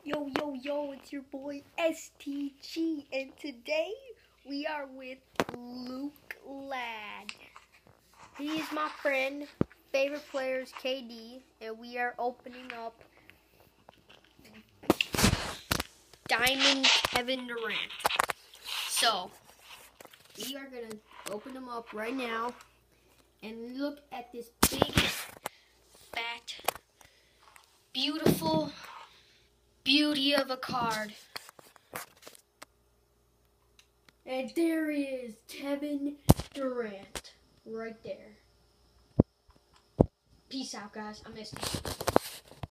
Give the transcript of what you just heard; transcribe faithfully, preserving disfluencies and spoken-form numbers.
Yo, yo, yo, it's your boy S T G, and today we are with Luke Ladd. He is my friend, favorite player is K D, and we are opening up Diamond Kevin Durant. So, we are going to open them up right now, and look at this big, fat, beautiful beauty of a card. And there is Kevin Durant right there. Peace out, guys. I missed you.